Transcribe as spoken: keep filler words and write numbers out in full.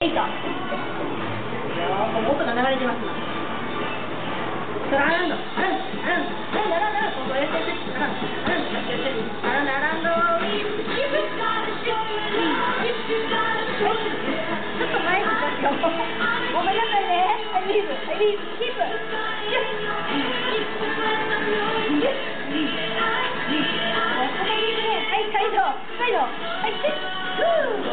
いと。よー、この音が流れてますな。それアランド、アランド、アランド、アランド、アランド、アランド、ここやってやって、アランド、アランド、やってやって、アランド、アランド、ちょっと前に出すよ。ごめんなさいね。I leave, I leave, keep. Yes. Yes. はい、カイド、カイド、はい、シッ、フー。